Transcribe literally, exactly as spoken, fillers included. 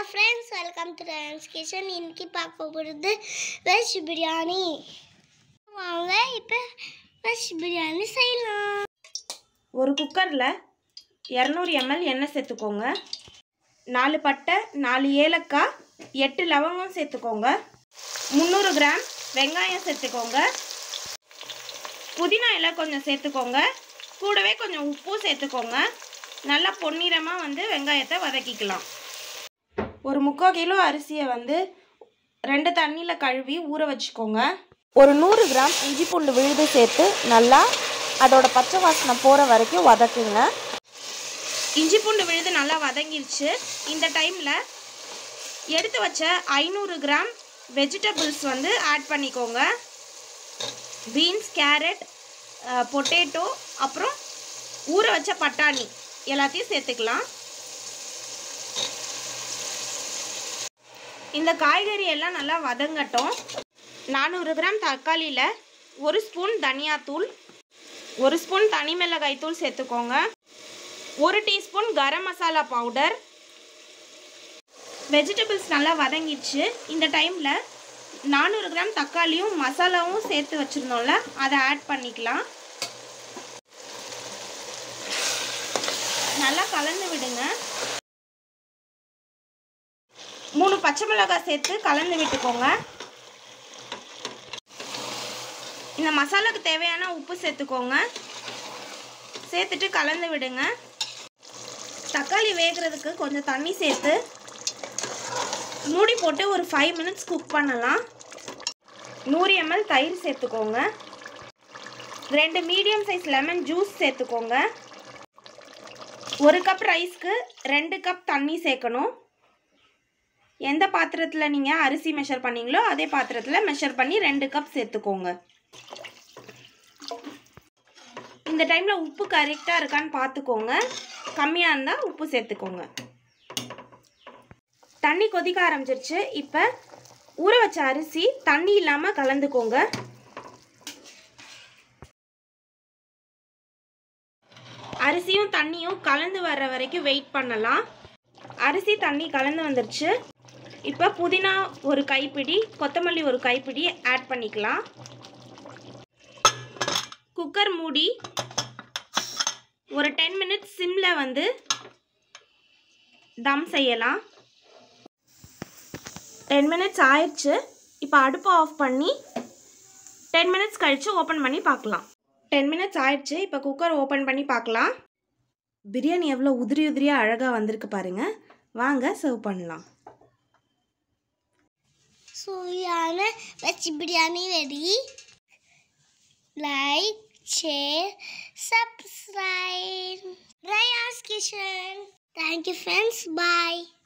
friends, welcome to Ryan's Kitchen. இன்னைக்கு பார்க்க போறது வெஜ் பிரியாணி. வாங்க இப்போ வெஜ் பிரியாணி செய்யலாம். ஒரு குக்கர்ல இருநூறு எம்எல் எண்ணெய் சேர்த்துக்கோங்க. நாலு பட்டை, நாலு ஏலக்காய், எட்டு லவங்கம் சேர்த்துக்கோங்க. முந்நூறு கிராம் வெங்காயம் சேர்த்துக்கோங்க. புதினா இலை கொஞ்சம் சேர்த்துக்கோங்க. கூடவே கொஞ்சம் உப்பு சேர்த்துக்கோங்க. நல்லா பொன்னிறமாக வந்து வெங்காயத்தை வதக்கிக்கலாம். ஒரு முக்கால் கிலோ அரிசியை வந்து ரெண்டு தண்ணியில் கழுவி ஊற வச்சுக்கோங்க. ஒரு நூறு கிராம் இஞ்சி பூண்டு விழுது சேர்த்து நல்லா அதோட பச்சை வாசனை போகிற வரைக்கும் வதக்குங்க. இஞ்சி பூண்டு விழுது நல்லா வதங்கிடுச்சு. இந்த டைமில் எடுத்து வச்ச ஐநூறு கிராம் வெஜிடபிள்ஸ் வந்து ஆட் பண்ணிக்கோங்க. பீன்ஸ், கேரட், பொட்டேட்டோ, அப்புறம் ஊற வச்ச பட்டாணி எல்லாத்தையும் சேர்த்துக்கலாம். இந்த காய்கறி எல்லாம் நல்லா வதங்கட்டும். நானூறு கிராம் தக்காளியில் ஒரு ஸ்பூன் தனியாத்தூள், ஒரு ஸ்பூன் தனி மிளகாய் தூள் சேர்த்துக்கோங்க. ஒரு teaspoon garam masala powder. Vegetables நல்லா வதங்கிடுச்சு. இந்த டைமில் நானூறு கிராம் தக்காளியும் மசாலாவும் சேர்த்து வச்சுருந்தோம்ல, அதை ஆட் பண்ணிக்கலாம். நல்லா கலந்து விடுங்க. மூணு பச்சை மிளகாய் சேர்த்து கலந்து விட்டுக்கோங்க. இந்த மசாலாவுக்கு தேவையான உப்பு சேர்த்துக்கோங்க. சேர்த்துட்டு கலந்து விடுங்க. தக்காளி வேகிறதுக்கு கொஞ்சம் தண்ணி சேர்த்து மூடி போட்டு ஒரு ஃபைவ் மினிட்ஸ் குக் பண்ணலாம். நூறு எம்எல் தயிர் சேர்த்துக்கோங்க. ரெண்டு மீடியம் சைஸ் லெமன் ஜூஸ் சேர்த்துக்கோங்க. ஒரு கப் ரைஸ்க்கு ரெண்டு கப் தண்ணி சேர்க்கணும். எந்த பாத்திரத்தில் நீங்கள் அரிசி மெஷர் பண்ணீங்களோ அதே பாத்திரத்தில் மெஷர் பண்ணி ரெண்டு கப் சேர்த்துக்கோங்க. இந்த டைமில் உப்பு கரெக்டாக இருக்கான்னு பார்த்துக்கோங்க. கம்மியாக இருந்தால் உப்பு சேர்த்துக்கோங்க. தண்ணி கொதிக்க ஆரம்பிச்சிருச்சு. இப்போ ஊற வச்ச அரிசி தண்ணி இல்லாமல் கலந்துக்கோங்க. அரிசியும் தண்ணியும் கலந்து வர்ற வரைக்கும் வெயிட் பண்ணலாம். அரிசி தண்ணி கலந்து வந்துருச்சு. இப்போ புதினா ஒரு கைப்பிடி, கொத்தமல்லி ஒரு கைப்பிடி ஆட் பண்ணிக்கலாம். குக்கர் மூடி ஒரு டென் மினிட்ஸ் சிம்மில் வந்து தம் செய்யலாம். டென் மினிட்ஸ் ஆயிடுச்சு. இப்போ அடுப்பை ஆஃப் பண்ணி டென் மினிட்ஸ் கழித்து ஓப்பன் பண்ணி பார்க்கலாம். டென் மினிட்ஸ் ஆயிடுச்சு. இப்போ குக்கர் ஓப்பன் பண்ணி பார்க்கலாம். பிரியாணி எவ்வளோ உதிரி உதிரியாக அழகாக வந்திருக்கு பாருங்கள். வாங்க சர்வ் பண்ணலாம். சுவையான veg biryani ready. Like, share, subscribe. Ryan's Kitchen. Thank you friends. Bye.